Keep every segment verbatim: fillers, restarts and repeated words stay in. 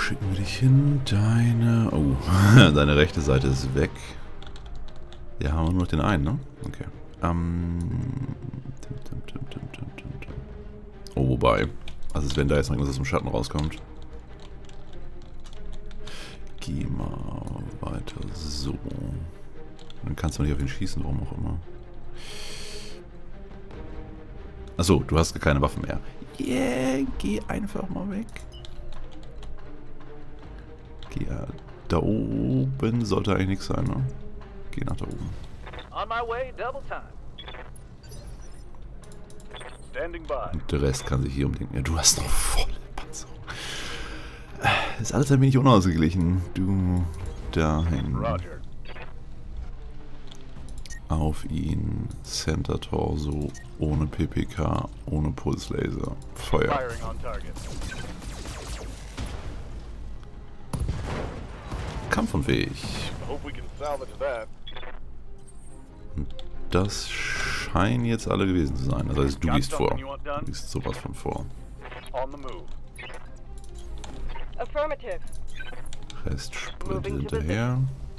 schicken wir dich hin? Deine... Oh, deine rechte Seite ist weg. Ja, haben wir nur noch den einen, ne? Okay. Ähm... Oh, wobei. Also wenn da jetzt noch irgendwas aus dem Schatten rauskommt. Geh mal weiter. So. Dann kannst du nicht auf ihn schießen, warum auch immer. Achso, du hast gar keine Waffen mehr. Yeah, geh einfach mal weg. Geh, ja, da oben sollte eigentlich nichts sein, ne? Geh nach da oben. On my way, double time. Standing by. Und der Rest kann sich hier umdenken. Ja, du hast noch volle Panzerung. Ist alles ein wenig unausgeglichen. Du dahin. Roger. Auf ihn. Center Torso. Ohne P P K. Ohne Pulslaser. Feuer. Firing on target. Kampfunfähig. Hope we can salvage that. Und das scheinen jetzt alle gewesen zu sein. Das heißt, du gehst vor. Du gehst sowas von vor. On the move. Affirmative. Rest sprintet hinterher.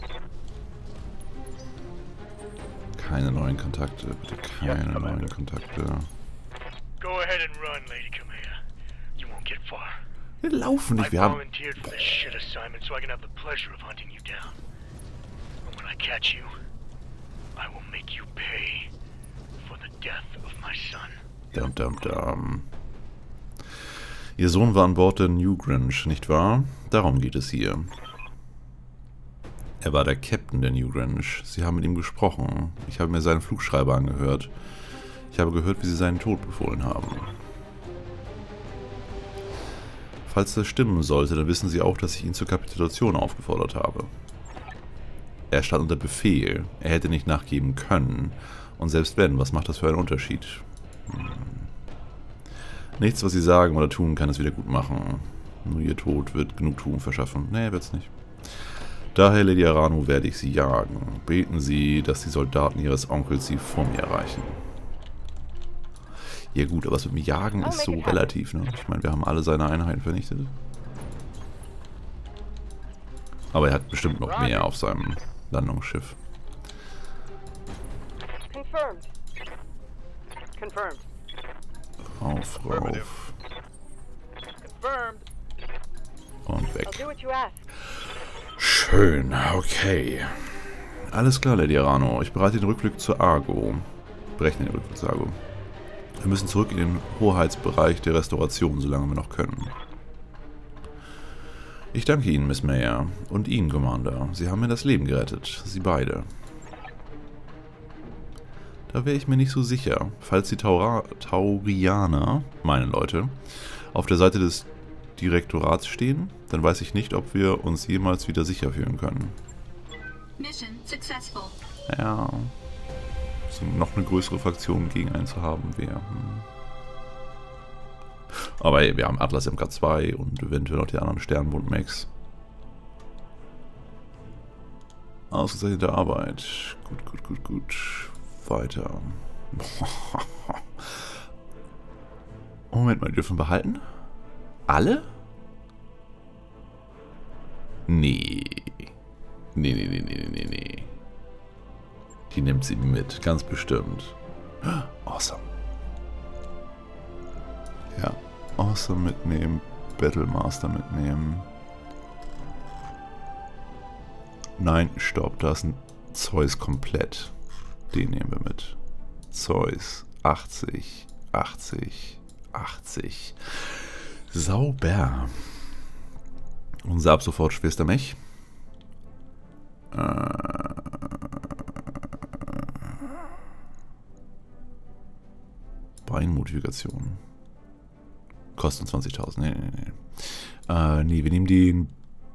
Keine neuen Kontakte, bitte keine neuen Kontakte. Go ahead and run, Lady Kamea. You won't get far. Wir laufen nicht, I wir haben... volunteered for this shit assignment so I can have the pleasure of hunting you down. And when I catch you, I will make you pay for the death of my son. Dum, dum, dum. Ihr Sohn war an Bord der New Grange, nicht wahr? Darum geht es hier. Er war der Captain der New Grange. Sie haben mit ihm gesprochen. Ich habe mir seinen Flugschreiber angehört. Ich habe gehört, wie sie seinen Tod befohlen haben. Falls das stimmen sollte, dann wissen Sie auch, dass ich ihn zur Kapitulation aufgefordert habe. Er stand unter Befehl. Er hätte nicht nachgeben können. Und selbst wenn, was macht das für einen Unterschied? Hm. Nichts, was Sie sagen oder tun, kann es wieder gut machen. Nur Ihr Tod wird Genugtuung verschaffen. Nee, wird's nicht. Daher, Lady Arano, werde ich Sie jagen. Beten Sie, dass die Soldaten Ihres Onkels Sie vor mir erreichen. Ja gut, aber was mit mir jagen ist so relativ, ne? Ich meine, wir haben alle seine Einheiten vernichtet. Aber er hat bestimmt noch mehr auf seinem Landungsschiff. Confirmed. Confirmed. Rauf, rauf. Confirmed. Und I'll weg. do what you ask. Schön, okay. Alles klar, Lady Arano. Ich bereite den Rückflug zur Argo. Berechne den Rückflug zur Argo. Wir müssen zurück in den Hoheitsbereich der Restauration, solange wir noch können. Ich danke Ihnen, Miss Mayer. Und Ihnen, Commander. Sie haben mir das Leben gerettet. Sie beide. Da wäre ich mir nicht so sicher. Falls die Taura Taurianer, meine Leute, auf der Seite des Direktorats stehen, dann weiß ich nicht, ob wir uns jemals wieder sicher fühlen können. Mission successful. Ja. So noch eine größere Fraktion gegen einen zu haben wäre. Hm. Aber hey, wir haben Atlas M K zwei und eventuell noch die anderen Sternbund-Max. Ausgezeichnete Arbeit. Gut, gut, gut, gut. Weiter. Moment mal, die dürfen behalten? Alle? Nee. Nee, nee, nee, nee, nee, nee. Die nimmt sie mit, ganz bestimmt. Awesome. Ja, Awesome mitnehmen, Battlemaster mitnehmen. Nein, stopp, da ist ein Zeus komplett. Den nehmen wir mit. Zeus, achtzig, achtzig, achtzig. Sauber. Unser ab sofort schwerster Mech. Äh... Beinmodifikation. Kosten zwanzigtausend. Nee, nee, nee. Äh, nee, wir nehmen den...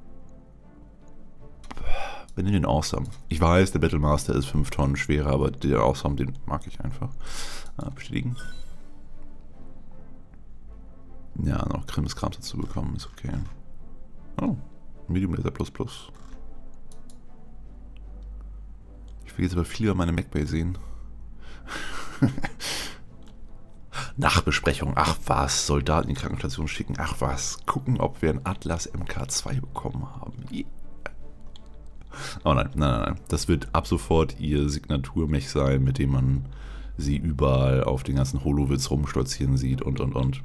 Wir nehmen den Awesome. Ich weiß, der Battlemaster ist fünf Tonnen schwerer, aber der Awesome, den mag ich einfach. Äh, bestätigen. Ja, noch Krimskrams dazu bekommen, ist okay. Oh, Medium Laser Plus Plus. Ich will jetzt aber viel über meine MacBay sehen. Nachbesprechung, ach was, Soldaten in die Krankenstation schicken, ach was, gucken, ob wir ein Atlas M K zwei bekommen haben. Yeah. Oh nein, nein, nein, nein, das wird ab sofort ihr Signaturmech sein, mit dem man sie überall auf den ganzen Holowitz rumstolzieren sieht und und und.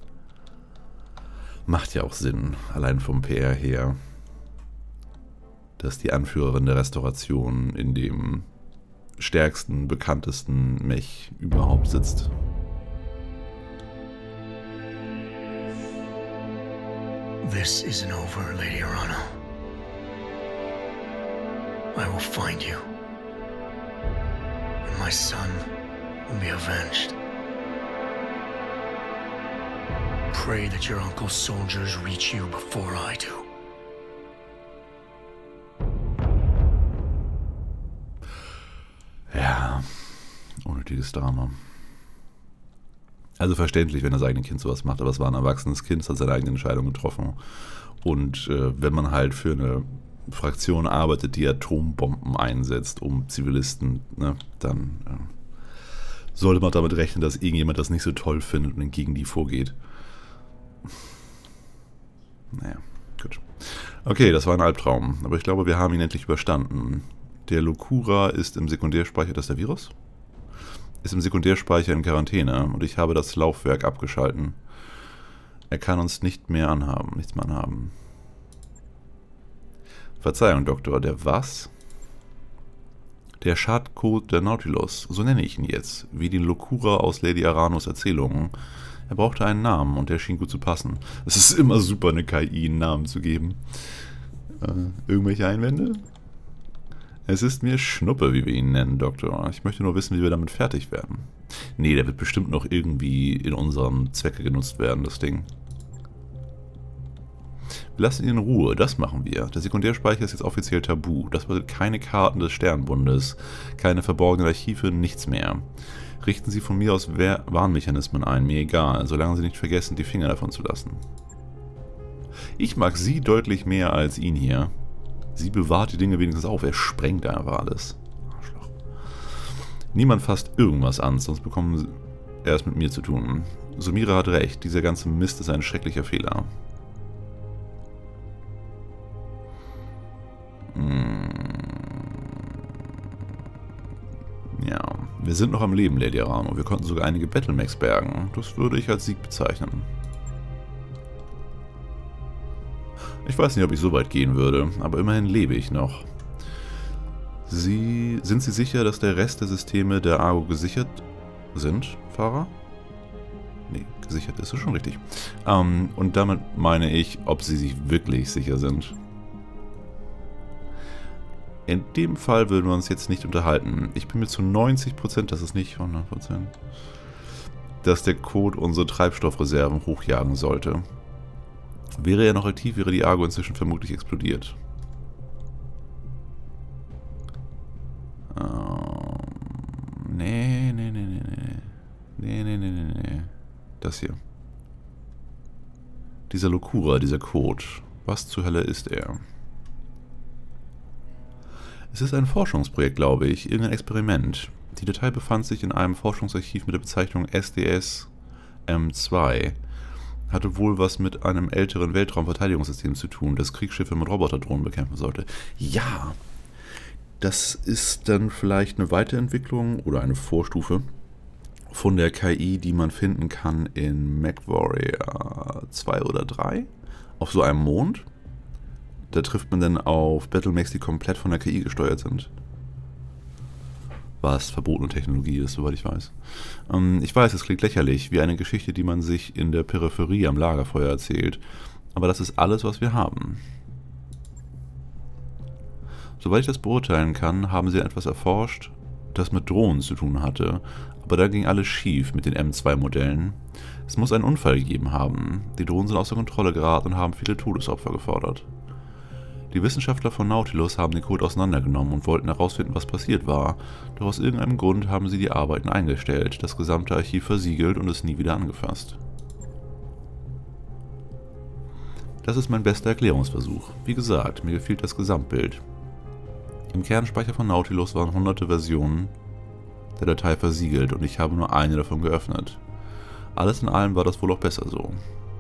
Macht ja auch Sinn, allein vom P R her, dass die Anführerin der Restauration in dem stärksten, bekanntesten Mech überhaupt sitzt. This isn't over, Lady Arano. I will find you, and my son will be avenged. Pray that your uncle's soldiers reach you before I do. Ja, unnötiges Drama. Also verständlich, wenn das eigene Kind sowas macht, aber es war ein erwachsenes Kind, es hat seine eigene Entscheidung getroffen. Und äh, wenn man halt für eine Fraktion arbeitet, die Atombomben einsetzt, um Zivilisten, ne, dann äh, sollte man damit rechnen, dass irgendjemand das nicht so toll findet und gegen die vorgeht. Naja, gut. Okay, das war ein Albtraum, aber ich glaube, wir haben ihn endlich überstanden. Der Locura ist im Sekundärspeicher, das ist der Virus? Ist im Sekundärspeicher in Quarantäne und ich habe das Laufwerk abgeschalten. Er kann uns nicht mehr anhaben, nichts mehr anhaben. Verzeihung, Doktor, der was? Der Schadcode der Nautilus, so nenne ich ihn jetzt, wie die Locura aus Lady Aranos Erzählungen. Er brauchte einen Namen und der schien gut zu passen. Es ist immer super, eine K I einen Namen zu geben. Äh, irgendwelche Einwände? Es ist mir Schnuppe, wie wir ihn nennen, Doktor. Ich möchte nur wissen, wie wir damit fertig werden. Nee, der wird bestimmt noch irgendwie in unserem Zwecke genutzt werden, das Ding. Wir lassen ihn in Ruhe, das machen wir. Der Sekundärspeicher ist jetzt offiziell tabu. Das bedeutet keine Karten des Sternbundes, keine verborgenen Archive, nichts mehr. Richten Sie von mir aus Warnmechanismen ein, mir egal, solange Sie nicht vergessen, die Finger davon zu lassen. Ich mag Sie deutlich mehr als ihn hier. Sie bewahrt die Dinge wenigstens auf, er sprengt einfach alles. Arschloch. Niemand fasst irgendwas an, sonst bekommen er es mit mir zu tun. Sumira hat recht, dieser ganze Mist ist ein schrecklicher Fehler. Hm. Ja, wir sind noch am Leben, Lady Arano. Wir konnten sogar einige Battlemechs bergen. Das würde ich als Sieg bezeichnen. Ich weiß nicht, ob ich so weit gehen würde, aber immerhin lebe ich noch. Sie, sind Sie sicher, dass der Rest der Systeme der Argo gesichert sind, Fahrer? Nee, gesichert ist es schon richtig. Ähm, und damit meine ich, ob Sie sich wirklich sicher sind. In dem Fall würden wir uns jetzt nicht unterhalten. Ich bin mir zu neunzig Prozent, das ist nicht hundert Prozent, dass der Code unsere Treibstoffreserven hochjagen sollte. Wäre er noch aktiv, wäre die Argo inzwischen vermutlich explodiert. Ähm, nee, nee, nee, nee, nee. Nee, nee, nee, nee, nee. Das hier. Dieser Locura, dieser Code. Was zur Hölle ist er? Es ist ein Forschungsprojekt, glaube ich. Irgendein Experiment. Die Datei befand sich in einem Forschungsarchiv mit der Bezeichnung S D S M zwei. Hatte wohl was mit einem älteren Weltraumverteidigungssystem zu tun, das Kriegsschiffe mit Roboterdrohnen bekämpfen sollte. Ja, das ist dann vielleicht eine Weiterentwicklung oder eine Vorstufe von der K I, die man finden kann in MechWarrior zwei oder drei, auf so einem Mond. Da trifft man dann auf Battlemechs, die komplett von der K I gesteuert sind. Was verbotene Technologie ist, soweit ich weiß. Ähm, ich weiß, es klingt lächerlich, wie eine Geschichte, die man sich in der Peripherie am Lagerfeuer erzählt. Aber das ist alles, was wir haben. Soweit ich das beurteilen kann, haben sie etwas erforscht, das mit Drohnen zu tun hatte. Aber da ging alles schief mit den M zwei Modellen. Es muss einen Unfall gegeben haben. Die Drohnen sind außer Kontrolle geraten und haben viele Todesopfer gefordert. Die Wissenschaftler von Nautilus haben den Code auseinandergenommen und wollten herausfinden, was passiert war. Doch aus irgendeinem Grund haben sie die Arbeiten eingestellt, das gesamte Archiv versiegelt und es nie wieder angefasst. Das ist mein bester Erklärungsversuch. Wie gesagt, mir gefiel das Gesamtbild. Im Kernspeicher von Nautilus waren hunderte Versionen der Datei versiegelt und ich habe nur eine davon geöffnet. Alles in allem war das wohl auch besser so.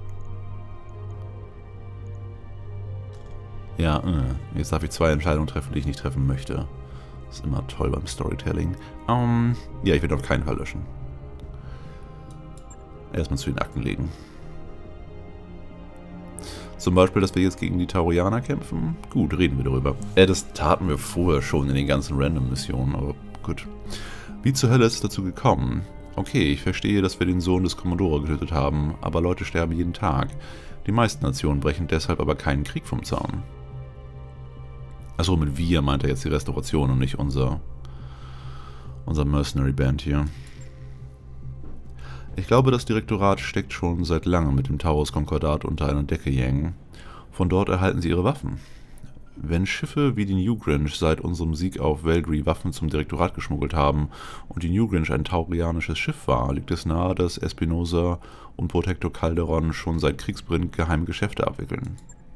Ja, äh, jetzt darf ich zwei Entscheidungen treffen, die ich nicht treffen möchte. Das ist immer toll beim Storytelling. Um, ja, ich werde auf keinen Fall löschen. Erstmal zu den Akten legen. Zum Beispiel, dass wir jetzt gegen die Taurianer kämpfen. Gut, reden wir darüber. Äh, das taten wir vorher schon in den ganzen Random-Missionen, aber gut. Wie zur Hölle ist es dazu gekommen? Okay, ich verstehe, dass wir den Sohn des Commodore getötet haben, aber Leute sterben jeden Tag. Die meisten Nationen brechen deshalb aber keinen Krieg vom Zaun. Achso, mit wir meint er jetzt die Restauration und nicht unser, unser Mercenary Band hier. Ich glaube, das Direktorat steckt schon seit langem mit dem Taurus-Konkordat unter einer Decke Yang. Von dort erhalten sie ihre Waffen. Wenn Schiffe wie die New Grinch seit unserem Sieg auf Veldry Waffen zum Direktorat geschmuggelt haben und die New Grinch ein taurianisches Schiff war, liegt es nahe, dass Espinosa und Protector Calderon schon seit Kriegsbeginn geheime Geschäfte abwickeln.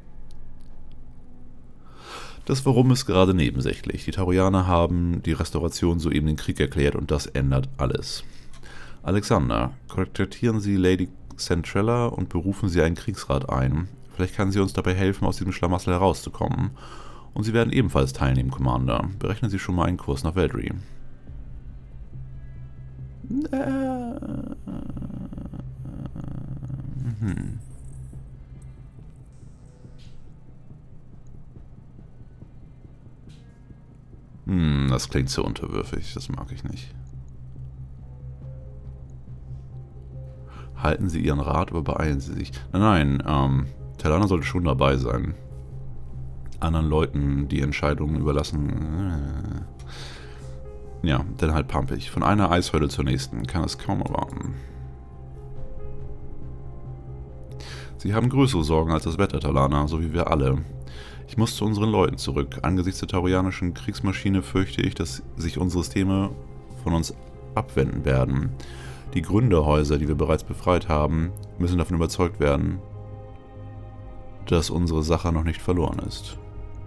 Das Warum ist gerade nebensächlich. Die Taurianer haben die Restauration soeben den Krieg erklärt und das ändert alles. Alexander, kontaktieren Sie Lady Centrella und berufen Sie einen Kriegsrat ein. Vielleicht kann sie uns dabei helfen, aus diesem Schlamassel herauszukommen. Und Sie werden ebenfalls teilnehmen, Commander. Berechnen Sie schon mal einen Kurs nach Veldry. Äh, hm. Hm, das klingt so unterwürfig. Das mag ich nicht. Halten Sie Ihren Rat, aber beeilen Sie sich. Nein, nein, ähm, Talana sollte schon dabei sein. Anderen Leuten die Entscheidungen überlassen. Äh. Ja, dann halt pampig. Von einer Eishöhle zur nächsten. Kann es kaum erwarten. Sie haben größere Sorgen als das Wetter, Talana, so wie wir alle. Ich muss zu unseren Leuten zurück. Angesichts der taurianischen Kriegsmaschine fürchte ich, dass sich unsere Systeme von uns abwenden werden. Die Gründerhäuser, die wir bereits befreit haben, müssen davon überzeugt werden, dass unsere Sache noch nicht verloren ist.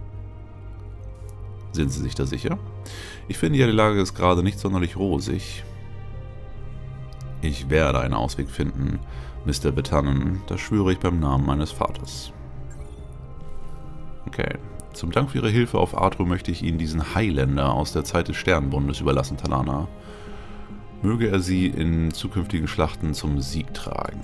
Sind Sie sich da sicher? Ich finde ja, die Lage ist gerade nicht sonderlich rosig. Ich werde einen Ausweg finden, Mister Betannen. Das schwöre ich beim Namen meines Vaters. Okay. Zum Dank für Ihre Hilfe auf Artro möchte ich Ihnen diesen Highlander aus der Zeit des Sternenbundes überlassen, Talana. Möge er Sie in zukünftigen Schlachten zum Sieg tragen.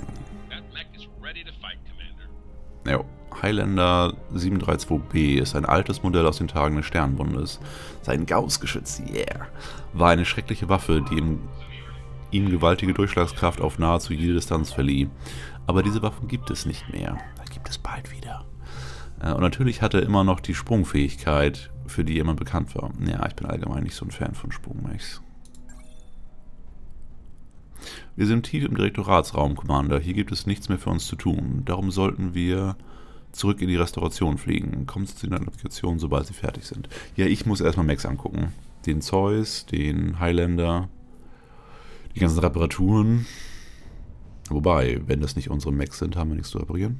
Jo. Highlander sieben drei zwei B ist ein altes Modell aus den Tagen des Sternenbundes. Sein Gauss-Geschütz, yeah, war eine schreckliche Waffe, die ihm, ihm gewaltige Durchschlagskraft auf nahezu jede Distanz verlieh. Aber diese Waffen gibt es nicht mehr. Dann gibt es bald wieder. Und natürlich hat er immer noch die Sprungfähigkeit, für die er immer bekannt war. Ja, ich bin allgemein nicht so ein Fan von Sprungmechs. Wir sind tief im Direktoratsraum, Commander. Hier gibt es nichts mehr für uns zu tun. Darum sollten wir zurück in die Restauration fliegen. Kommen Sie zu den Applikationen, sobald Sie fertig sind. Ja, ich muss erstmal Mechs angucken. Den Zeus, den Highlander, die ganzen Reparaturen. Wobei, wenn das nicht unsere Mechs sind, haben wir nichts zu reparieren.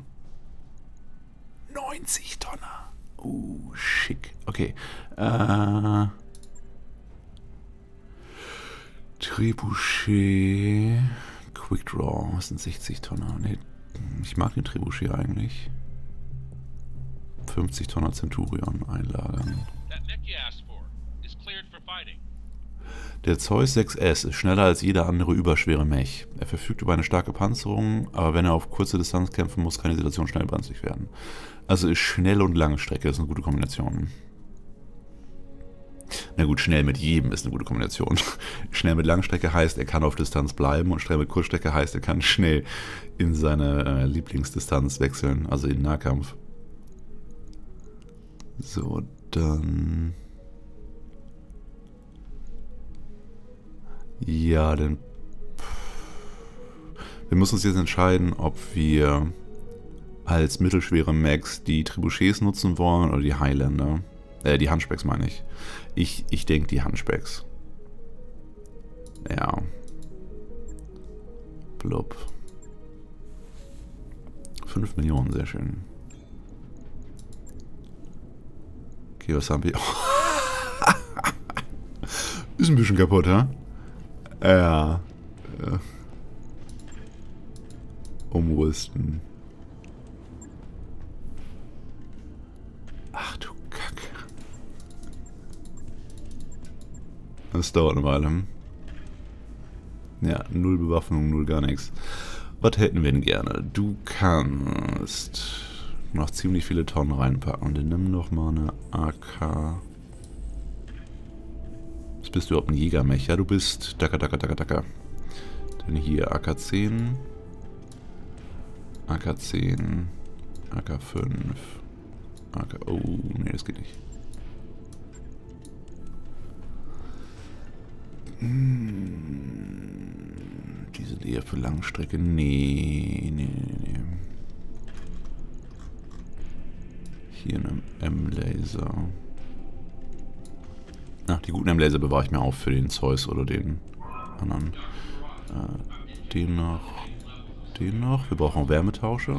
neunzig Tonner. Uh, schick. Okay. Äh... Trebuchet, Quick Draw, was sind sechzig Tonner? Nee, ich mag den Trebuchet eigentlich. fünfzig Tonner Centurion einlagern. Der Zeus sechs S ist schneller als jeder andere überschwere Mech. Er verfügt über eine starke Panzerung, aber wenn er auf kurze Distanz kämpfen muss, kann die Situation schnell brenzlig werden. Also ist schnell und lange Strecke, das ist eine gute Kombination. Na gut, schnell mit jedem ist eine gute Kombination. Schnell mit Langstrecke heißt, er kann auf Distanz bleiben und schnell mit Kurzstrecke heißt, er kann schnell in seine äh, Lieblingsdistanz wechseln, also in Nahkampf. So, dann... Ja, dann... Wir müssen uns jetzt entscheiden, ob wir als mittelschwere Mechs die Trebuchets nutzen wollen oder die Highlander. Äh, die Hunchbacks meine ich. Ich, ich denke die Hunchbacks. Ja. Blub. fünf Millionen, sehr schön. Okay, was haben wir? Ist ein bisschen kaputt, ha? Ja. umrüsten. Ach du Kacke. Das dauert eine Weile. Ja, null Bewaffnung, null gar nichts. Was hätten wir denn gerne? Du kannst noch ziemlich viele Tonnen reinpacken. Und dann nimm doch mal eine A K. Was bist du überhaupt, ein Jägermech? Ja, du bist Dacker, Dacker, Dacker, Dacker. Dann hier A K zehn. A K zehn. A K fünf. A K... Oh, nee, das geht nicht. Hm, diese eher für Langstrecke. Nee, nee, nee, nee. Hier eine M-Laser. Ach, die guten M-Laser bewahre ich mir auf für den Zeus oder den anderen. Äh, den noch. Den noch. Wir brauchen Wärmetauscher.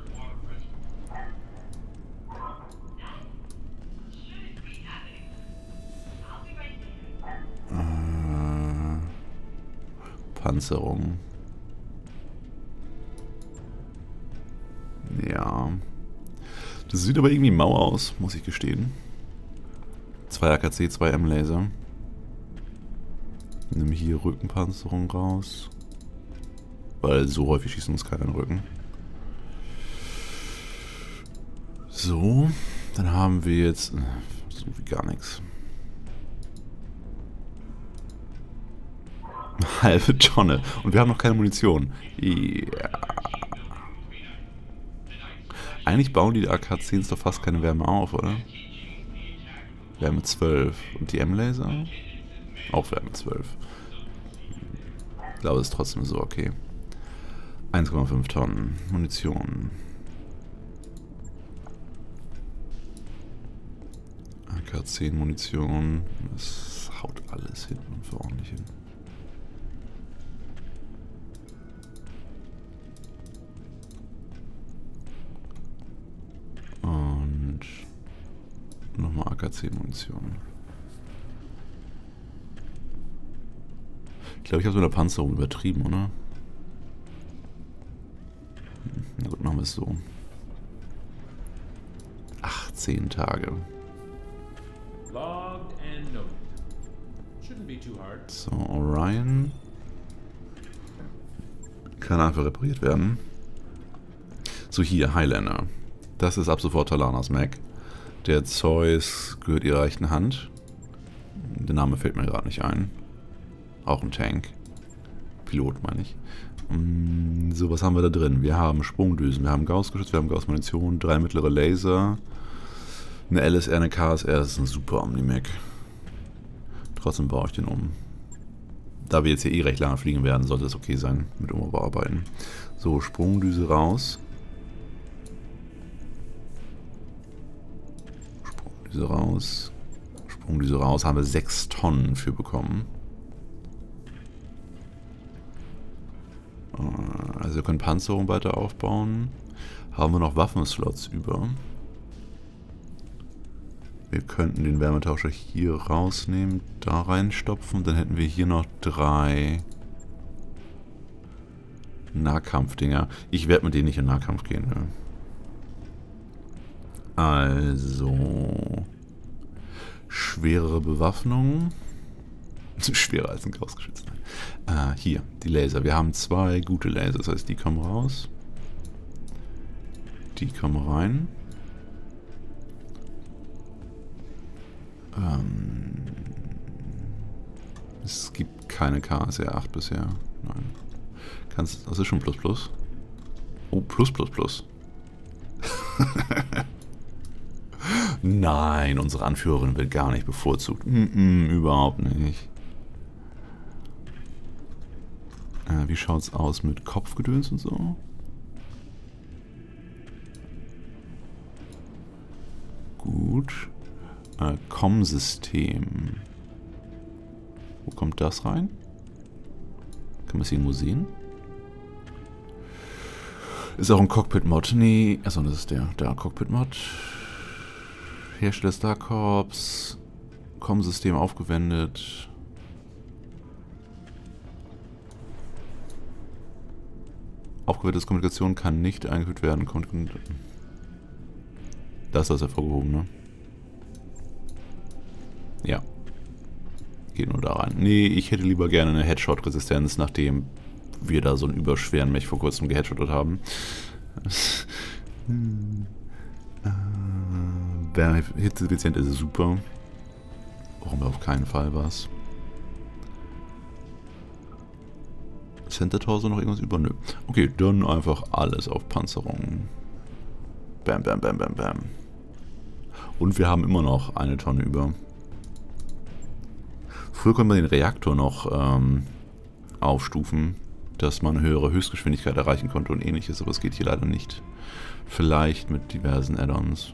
Äh, Panzerung. Ja. Das sieht aber irgendwie mau aus, muss ich gestehen. Zwei A K C, zwei M-Laser. Nimm hier Rückenpanzerung raus. Weil so häufig schießt uns keiner in den Rücken. So, dann haben wir jetzt äh, so wie gar nichts. Halbe Tonne. Und wir haben noch keine Munition. Ja. Eigentlich bauen die A K zehns doch fast keine Wärme auf, oder? Wärme zwölf. Und die M-Laser? Auch Wärme zwölf. Ich glaube, es ist trotzdem so okay. eins Komma fünf Tonnen Munition. A K zehn Munition. Das haut alles hinten und für ordentlich hin. Und nochmal A K zehn Munition. Ich glaube, ich habe so eine Panzerung übertrieben, oder? Na gut, machen wir es so. achtzehn Tage. So, Orion. Kann einfach repariert werden. So, hier, Highlander. Das ist ab sofort Talanas Mac. Der Zeus gehört ihrer rechten Hand. Der Name fällt mir gerade nicht ein. Auch ein Tank. Pilot, meine ich. So, was haben wir da drin? Wir haben Sprungdüsen, wir haben Gauss-Geschütz, wir haben Gauss-Munition, drei mittlere Laser, eine L S R, eine K S R, das ist ein super Omni-Mac. Trotzdem baue ich den um. Da wir jetzt hier eh recht lange fliegen werden, sollte es okay sein mit Umbauarbeiten. So, Sprungdüse raus. Sprungdüse raus. Sprungdüse raus. Haben wir sechs Tonnen für bekommen. Also wir können Panzerung weiter aufbauen. Haben wir noch Waffenslots über. Wir könnten den Wärmetauscher hier rausnehmen, da reinstopfen. Dann hätten wir hier noch drei Nahkampfdinger. Ich werde mit denen nicht in Nahkampf gehen. Ne? Also schwerere Bewaffnung. Schwerer als ein Gaussgeschütz. Ah, hier, die Laser. Wir haben zwei gute Laser. Das heißt, die kommen raus. Die kommen rein. Ähm, es gibt keine K S R acht bisher. Nein. Kannst, das ist schon Plus Plus. Oh, Plus Plus Plus. Nein, unsere Anführerin wird gar nicht bevorzugt. Mm -mm, überhaupt nicht. Äh, wie schaut's aus mit Kopfgedöns und so? Gut. Äh, Com-System. Wo kommt das rein? Kann man es irgendwo sehen? Ist auch ein Cockpit-Mod. Nee, achso, das ist der. Der Cockpit-Mod. Hersteller Star Corps. Com-System aufgewendet. Aufgewertete Kommunikation kann nicht eingeführt werden. Das ist hervorgehoben, ne? Ja. Geht nur da rein. Nee, ich hätte lieber gerne eine Headshot-Resistenz, nachdem wir da so einen überschweren Mech vor kurzem geheadshottet haben. äh, Hitzeeffizient ist super. Brauchen wir auf keinen Fall was. Center Torso noch irgendwas über? Nö. Okay, dann einfach alles auf Panzerung. Bam, bam, bam, bam, bam. Und wir haben immer noch eine Tonne über. Früher konnte man den Reaktor noch ähm, aufstufen, dass man eine höhere Höchstgeschwindigkeit erreichen konnte und ähnliches, aber es geht hier leider nicht. Vielleicht mit diversen Add-ons.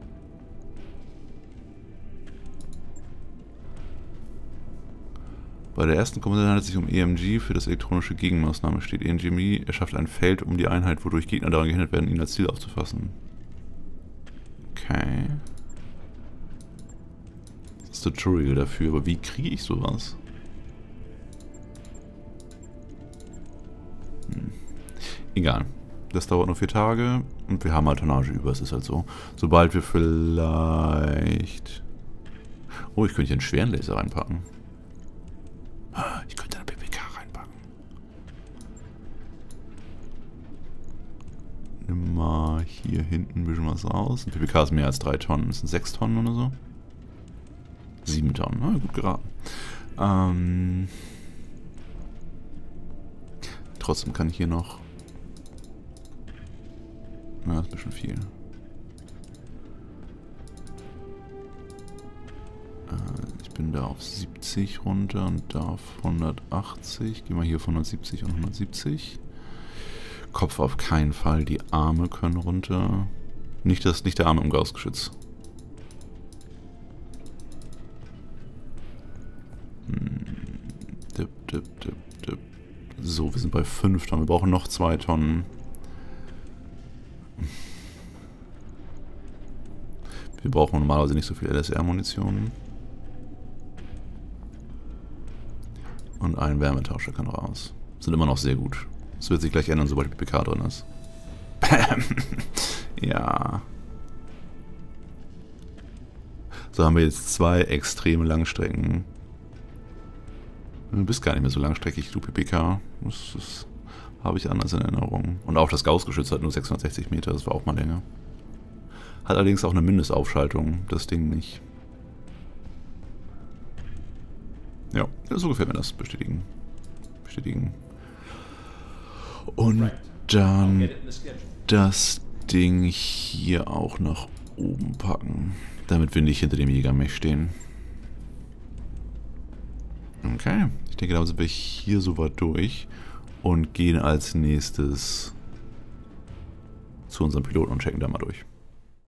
Bei der ersten Komponente handelt es sich um E M G. Für das elektronische Gegenmaßnahme steht E M G. Er schafft ein Feld um die Einheit, wodurch Gegner daran gehindert werden, ihn als Ziel aufzufassen. Okay. Das ist das Tutorial dafür, aber wie kriege ich sowas? Hm. Egal. Das dauert nur vier Tage und wir haben halt Tonnage über, es ist halt so. Sobald wir vielleicht... Oh, ich könnte hier einen schweren Laser reinpacken. Ich könnte eine P P K reinpacken. Nimm mal hier hinten ein bisschen was raus. Ein P P K ist mehr als drei Tonnen. Das sind sechs Tonnen oder so. Sieben Tonnen. Na, gut geraten. Ähm, trotzdem kann ich hier noch... Na, das ist ein bisschen viel. Ich bin da auf siebzig runter und da auf hundertachtzig. Gehen wir hier auf hundertsiebzig und hundertsiebzig. Kopf auf keinen Fall. Die Arme können runter. Nicht, das, nicht der Arme im Gaußgeschütz. Hm. Dip, dip, dip, dip. So, wir sind bei fünf Tonnen. Wir brauchen noch zwei Tonnen. Wir brauchen normalerweise nicht so viel L S R-Munition. Und ein Wärmetauscher kann raus. Sind immer noch sehr gut. Das wird sich gleich ändern, sobald die P P K drin ist. Bam. Ja. So haben wir jetzt zwei extreme Langstrecken. Du bist gar nicht mehr so langstreckig, du P P K. Das, das habe ich anders in Erinnerung. Und auch das Gaußgeschütz hat nur sechshundertsechzig Meter, das war auch mal länger. Hat allerdings auch eine Mindestaufschaltung, das Ding nicht. Ja, so gefällt mir das. Bestätigen. Bestätigen. Und dann das Ding hier auch nach oben packen, damit wir nicht hinter dem Jägermech stehen. Okay, ich denke, da sind wir hier soweit durch und gehen als nächstes zu unserem Piloten und checken da mal durch.